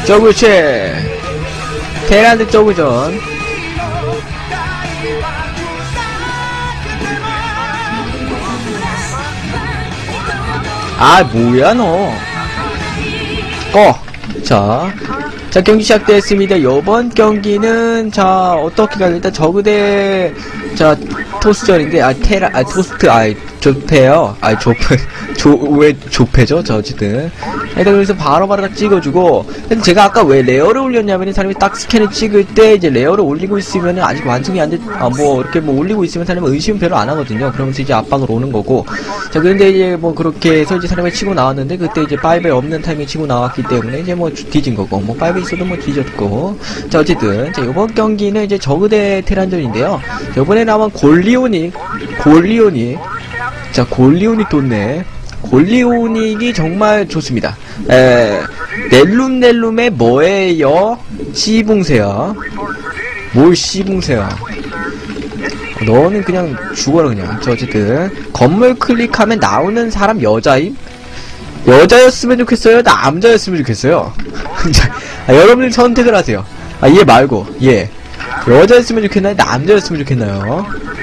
저그치 테란드 저그전. 아 뭐야 너. 자 경기 시작됐습니다. 요번 경기는 자 어떻게 가요? 일단 저그대 자 토스전인데 토스트 조패요. 왜 조패죠? 저 어쨌든 일단 그래서 바로바로 딱 찍어주고. 근데 제가 아까 왜 레어를 올렸냐면 사람이 딱 스캔을 찍을 때 이제 레어를 올리고 있으면 아직 완성이 안 돼. 뭐 이렇게 뭐 올리고 있으면 사람은 의심은 별로 안 하거든요. 그러면서 이제 압박을 오는 거고. 자 그런데 이제 뭐 그렇게 해서 이제 사람이 치고 나왔는데 그때 이제 5에 없는 타이밍에 치고 나왔기 때문에 이제 뭐 뒤진 거고, 뭐 5에 있어도 뭐 뒤졌고. 자 어쨌든 자 이번 경기는 이제 저그대 테란전인데요. 이번에는 아마 골리오닉 떴네. 골리오닉이 정말 좋습니다. 넬룸의 뭐예요? 씨붕새야. 뭘 씨붕새야. 너는 그냥 죽어라 그냥. 저 어쨌든 건물 클릭하면 나오는 사람 여자임? 여자였으면 좋겠어요? 남자였으면 좋겠어요? 여러분들 선택을 하세요. 얘 말고 여자였으면 좋겠나요? 남자였으면 좋겠나요?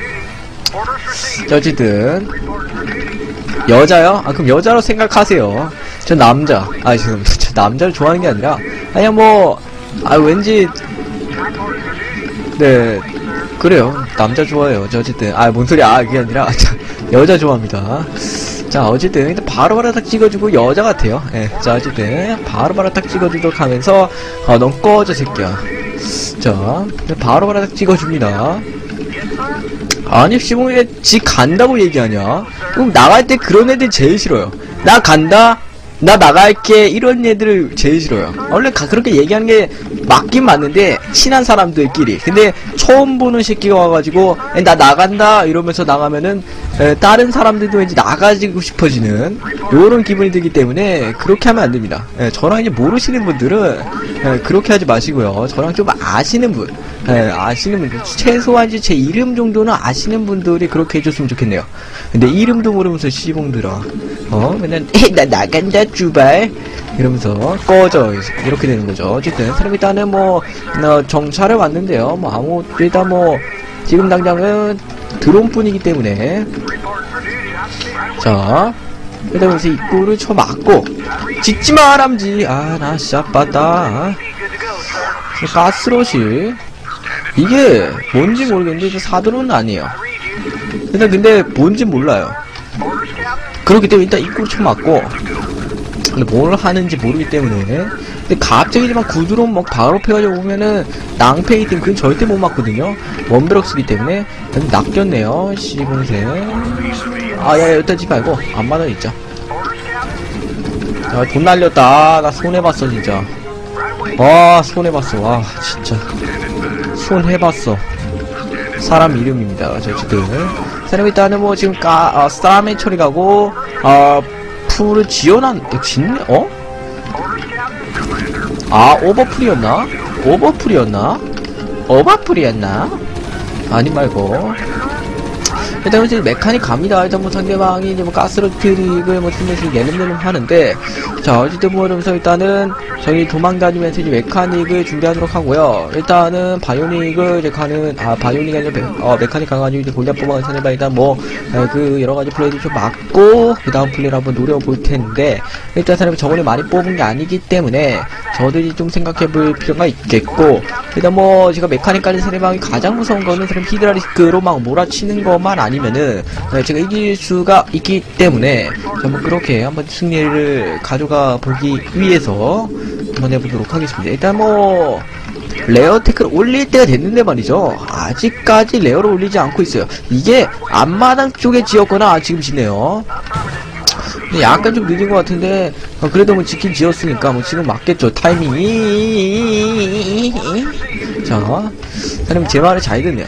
자 어쨌든 여자요? 그럼 여자로 생각하세요. 전 남자. 죄송합니다. 저 남자를 좋아하는 게 아니라 그냥 뭐 왠지 네 그래요. 남자 좋아해요. 저 어쨌든 뭔 소리야. 그게 아니라 여자 좋아합니다. 자 어쨌든 일단 바로바로 딱 찍어주고 여자 같아요. 자 어쨌든 바로바로 딱 찍어주도록 하면서 넌 꺼져 새끼야. 자 바로바로 딱 찍어줍니다. 아니 시봉에 지 간다고 얘기하냐? 그럼 나갈 때 그런 애들 제일 싫어요. 나 간다? 나 나갈게. 이런 애들을 제일 싫어요. 원래 그렇게 얘기하는 게 맞긴 맞는데 친한 사람들끼리. 근데 처음 보는 새끼가 와가지고 나 나간다 이러면서 나가면은 다른 사람들도 왠지 나가지고 싶어지는 요런 기분이 들기 때문에 그렇게 하면 안됩니다. 저랑 이제 모르시는 분들은 그렇게 하지 마시고요. 저랑 좀 아시는 분 최소한 이제 제 이름 정도는 아시는 분들이 그렇게 해줬으면 좋겠네요. 근데 이름도 모르면서 씨봉들아 맨날 나 나간다 주발 이러면서 꺼져 이렇게 되는 거죠. 어쨌든 사람 일단은 뭐 정찰을 왔는데요. 일단 지금 당장은 드론뿐이기 때문에 자 일단 여기서 입구를 쳐맞고 짓지마 람지. 나 샷봤다. 가스롯이 이게 뭔지 모르겠는데 저 사드론은 아니에요. 일단 근데 뭔지 몰라요. 그렇기 때문에 일단 입구를 쳐맞고 근데 뭘 하는지 모르기 때문에. 근데 갑자기지만 구드론 바로 패가지고 오면은 낭패이기 때문에 그건 절대 못 맞거든요. 원베럭스기 때문에. 낚였네요 시봉새. 일단 지 말고 앞마당 있죠. 돈 날렸다. 나 손해봤어 진짜. 손해봤어. 진짜 손해봤어. 사람 이름입니다. 저 지금 사람 일단은 지금 싸움의 처리 가고 풀을 지어놨 짓네? 오버풀이었나? 아니 말고 일단 이제 메카닉 갑니다. 일단 상대방이 이제 가스로트릭을 팀에서 내름내름 하는데 자 어쨌든 이러면서 일단은 저희 도망다니면서 이제 메카닉을 준비하도록 하고요. 일단은 바이오닉을 이제 바이오닉이 아니라 메카닉 가가지고 이제 골리앗 뽑아가는 상대방 일단 그 여러가지 플레이를 좀 막고 그 다음 플레이를 한번 노려볼 텐데 일단 사람이 저번에 많이 뽑은 게 아니기 때문에 저들이 좀 생각해볼 필요가 있겠고 일단 제가 메카닉까지 상대방이 가장 무서운 거는 사람 히드라리스크로 몰아치는 것만 아니면은 제가 이길 수가 있기 때문에 한번 그렇게 한번 승리를 가져가 보기 위해서 한번 해보도록 하겠습니다. 일단 레어 태클 올릴 때가 됐는데 말이죠. 아직까지 레어를 올리지 않고 있어요. 이게 앞마당 쪽에 지었거나 지금 지네요. 약간 좀 늦은 것 같은데 그래도 지킨 지었으니까 지금 맞겠죠. 타이밍이. 자 사장님 제 말을 잘 듣네요.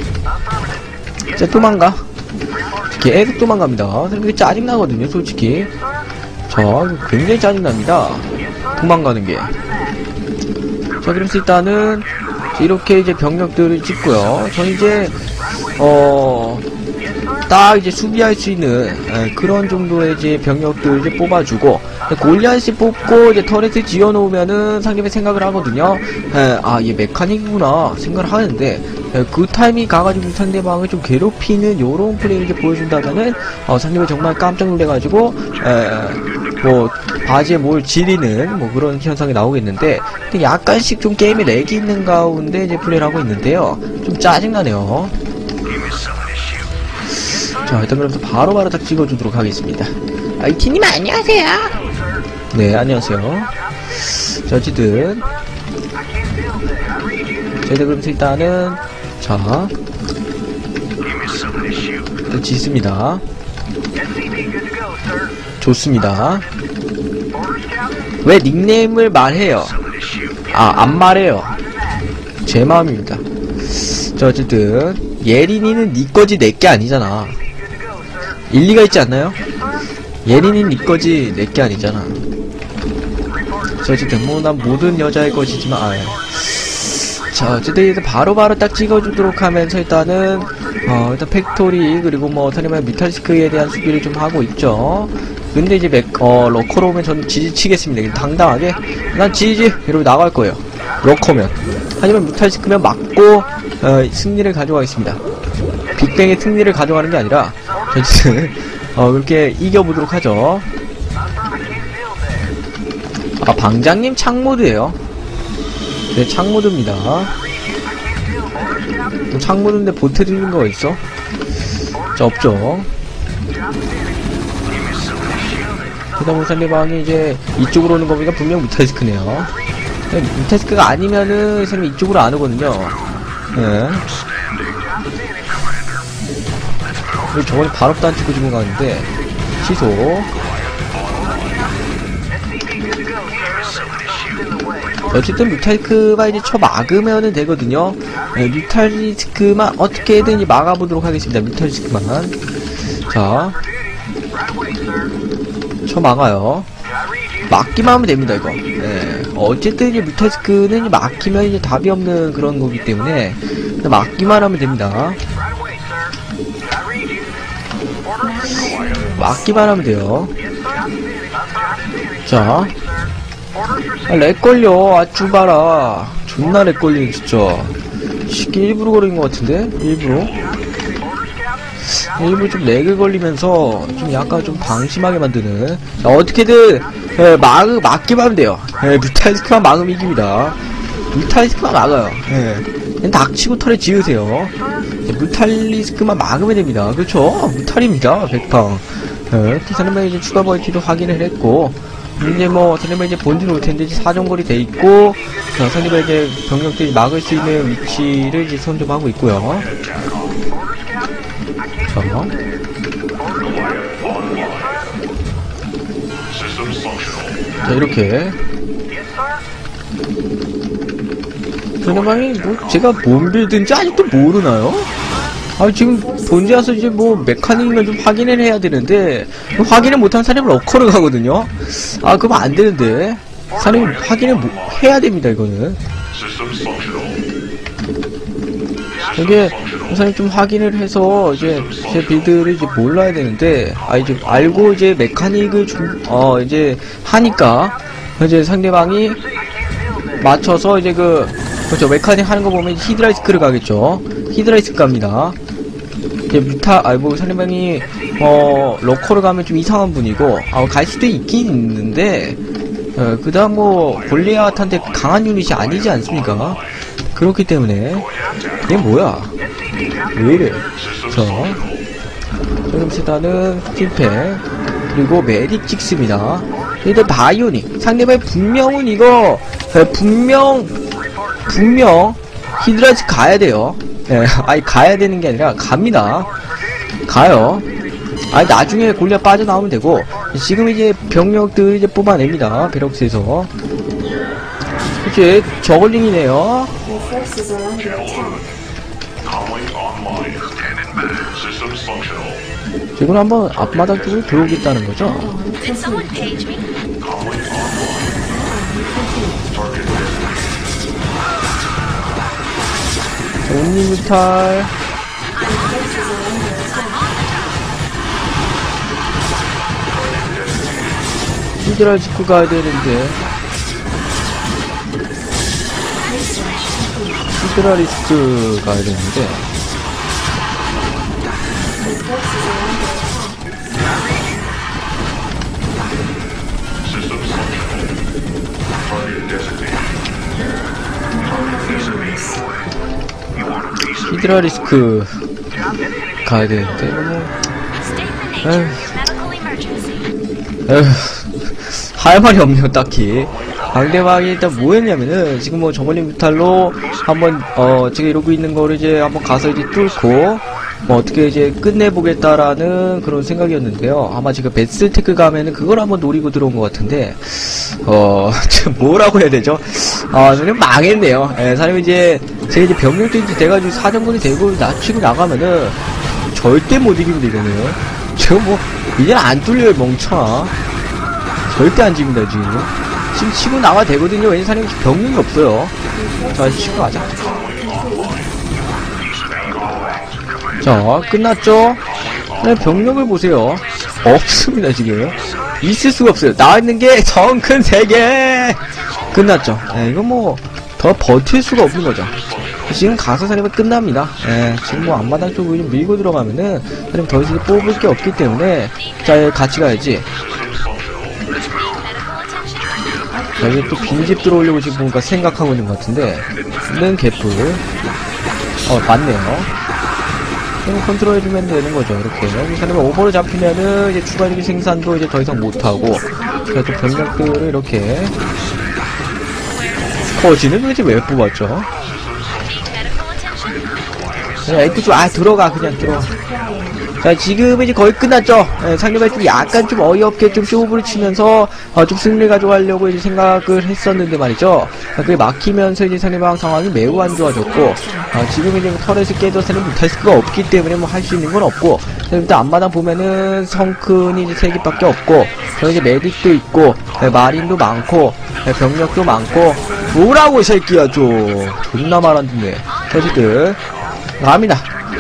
자 도망가. 계속 도망갑니다. 사장님 짜증나거든요 솔직히. 굉장히 짜증납니다. 도망가는 게. 자 그래서 일단은 이렇게 이제 병력들을 찍고요. 저는 이제 딱 이제 수비할 수 있는 그런 정도의 이제 병력들 이제 뽑아주고 골리앗이 뽑고 이제 터렛을 지어놓으면은 상대방이 생각을 하거든요. 아, 얘 메카닉이구나 생각을 하는데 그 타이밍 가가지고 상대방을 좀 괴롭히는 요런 플레이를 이제 보여준다면은 상대방이 정말 깜짝 놀래가지고 뭐 바지에 뭘 지리는 뭐 그런 현상이 나오겠는데 근데 약간씩 좀 게임에 렉이 있는 가운데 이제 플레이를 하고 있는데요. 좀 짜증나네요. 자, 일단 그럼 바로바로 딱 찍어주도록 하겠습니다. 이티님 안녕하세요. 네, 안녕하세요. 자, 어쨌든 저희들 그러면서 일단은 자 일단 짓습니다. 좋습니다. 왜 닉네임을 말해요? 안 말해요. 제 마음입니다. 자, 어쨌든 예린이는 니 거지 내 게 아니잖아. 일리가 있지 않나요? 예린이는 니 거지 내 게 아니잖아. 자, 어쨌든 뭐 난 모든 여자의 것이지만 자, 어쨌든 바로바로 딱 찍어주도록 하면서 일단은 일단 팩토리 그리고 뭐 타리만 미탈리스크에 대한 수비를 좀 하고 있죠. 근데 이제 러커로 오면 저는 지지치겠습니다. 당당하게 난 지지 이러고 나갈 거예요. 러커면. 하지만 미탈리스크면 맞고 승리를 가져가겠습니다. 빅뱅의 승리를 가져가는 게 아니라 어쨌든 그렇게 이겨보도록 하죠. 방장님 창모드예요. 네, 창모드입니다. 창모드인데 보태드리는 거가 있어? 자, 없죠. 그다음에 상대방이 이제 이쪽으로 오는 거 보니까 분명 미탈리스크네요. 미탈리스크가 아니면은 사람이 이쪽으로 안 오거든요. 네. 그리고 저번에 발업도 안 찍고 지금 가는데 취소. 어쨌든 뮤탈리스크가 이제 막으면은 되거든요. 네, 뮤탈리스크만 어떻게든 이제 막아보도록 하겠습니다. 뮤탈리스크만. 자, 막아요. 막기만 하면 됩니다, 이거. 네. 어쨌든 이제 뮤탈리스크는 막히면 이제 답이 없는 그런 거기 때문에 막기만 하면 됩니다. 막기만 하면 돼요. 자, 렉 걸려. 쭈바라. 존나 렉 걸리네, 진짜. 쉽게 일부러 걸린 것 같은데? 일부러 좀 렉을 걸리면서 좀 약간 좀 방심하게 만드는. 자, 어떻게든 막기만 하면 돼요. 뮤탈리스크만 막으면 이깁니다. 뮤탈리스크만 막아요. 그냥 닥치고 털에 지으세요. 뮤탈리스크만 막으면 됩니다. 그렇죠? 뮤탈입니다. 백팡. 사람이 이제 추가 멀티도 확인을 했고, 이제 뭐 상대방 이제 본진 올 텐데 이제 사정거리 돼 있고, 상대방 이제 병력들이 막을 수 있는 위치를 이제 선점하고 있고요. 자, 이렇게 상대방이 뭐 제가 뭔 빌드인지 아직도 모르나요? 지금 본지 와서 이제 뭐 메카닉을 좀 확인을 해야 되는데 확인을 못한 사람은 러커를 가거든요. 그럼 안 되는데 사람이 확인을 해야 됩니다. 이거는 이게 우선 좀 확인을 해서 이제 제 빌드를 이제 몰라야 되는데 이제 알고 이제 메카닉을 좀 이제 하니까 이제 상대방이 맞춰서 이제 그렇죠, 메카닉 하는 거 보면 히드라이스크를 가겠죠. 히드라이스크 갑니다. 이제 뭐 상대방이 러커를 가면 좀 이상한 분이고 갈 수도 있긴 있는데 그다음 뭐 골리앗한테 강한 유닛이 아니지 않습니까? 그렇기 때문에 이게 뭐야? 왜 이래? 자, 그럼 일단은 팀팩 그리고 메딕 찍습니다. 일단 바이오닉 상대방의 분명은 이거 분명 히드라이스 가야 돼요. 가야 되는 게 아니라 갑니다. 가요. 나중에 골리앗 빠져나오면 되고 지금 이제 병력들 이제 뽑아냅니다. 베럭스에서 이제 저글링이네요. 지금 한번 앞마당 쪽으로 들어오겠다는 거죠. 온니뮤탈 히드라 짚고 가야 되는데. 히드라 리스크 가야 되는데. 히드라 리스크 가야 되는데. 에휴, 할 말이 없네요, 딱히. 상대방이 일단 뭐 했냐면은, 지금 뭐 저멀린 뮤탈로 한번, 제가 이러고 있는 거를 이제 한번 가서 이제 뚫고, 뭐 어떻게 이제 끝내보겠다라는 그런 생각이었는데요. 아마 지금 베스테크 가면은 그걸 한번 노리고 들어온 것 같은데, 뭐라고 해야 되죠? 저는 망했네요. 예, 사실 이제, 제가 이제 병력도 이제 돼가지고 사정분이 되고 낮추고 나가면은, 절대 못 이깁니다, 이거는. 지금 뭐, 이제는 안 뚫려요, 멍청아. 절대 안 집니다, 지금. 지금 치고 나가야 되거든요. 왜냐면 사람이 병력이 없어요. 자, 치고 가자. 자, 끝났죠? 네, 병력을 보세요. 없습니다, 지금. 있을 수가 없어요. 나와있는 게 성큰 3개! 끝났죠? 네, 이건 뭐, 더 버틸 수가 없는 거죠. 지금 가서 사람이 끝납니다. 예, 지금 뭐 앞마당 쪽으로 좀 밀고 들어가면은 사람 더 이상 뽑을 게 없기 때문에 자, 같이 가야지. 자, 이게 또 빈집 들어오려고 지금 뭔가 생각하고 있는 것 같은데 는 개뿔. 맞네요. 컨트롤 해주면 되는 거죠. 이렇게 사람이 오버를 잡히면은 이제 추가적인 생산도 이제 더 이상 못하고 그래서 또 병력들을 이렇게 스커지는 도대체 왜 뽑았죠? 그냥 에이크 좀, 들어가, 그냥 들어가. 자, 지금 이제 거의 끝났죠? 예, 상대방이 좀 약간 좀 어이없게 좀 쇼부를 치면서, 좀 승리를 가져가려고 이제 생각을 했었는데 말이죠. 그게 막히면서 이제 상대방 상황이 매우 안 좋아졌고, 지금 이제 터렛을 깨져서는 못할 수가 없기 때문에 뭐 할 수 있는 건 없고, 일단 앞마당 보면은 성큰이 이제 3개밖에 없고, 저 이제 메딕도 있고, 마린도 많고, 병력도 많고, 뭐라고 이 새끼야 좀. 존나 말 안 듣네. 저지들. 갑니다.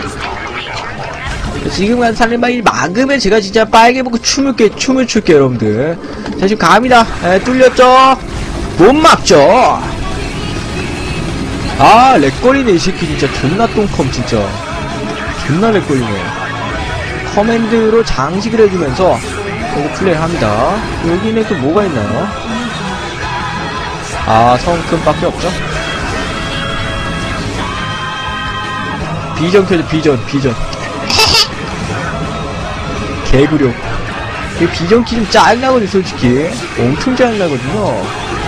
지금 살림방이 막으면 제가 진짜 빨개 보고 춤을 출게 여러분들. 자, 지금 갑니다. 뚫렸죠? 못 막죠? 렉걸리네 이 새끼 진짜 존나 똥컴 진짜. 존나 렉걸리네. 커맨드로 장식을 해주면서 여기 플레이를 합니다. 여기는 또 뭐가 있나요? 성큼밖에 없죠? 비전 켜줘, 비전. 개구려. 이 비전 키 좀 짜증나거든요, 솔직히. 엄청 짜증나거든요.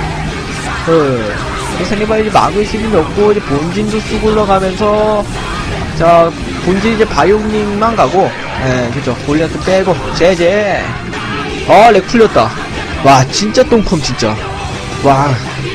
상대방이 이제 막을 수는 없고, 이제 본진도 쓰고 올라가면서, 자, 본진 이제 바이오님만 가고, 그죠. 골리앗도 빼고, 제제. 렉 풀렸다. 와, 진짜 똥컴, 진짜. 와.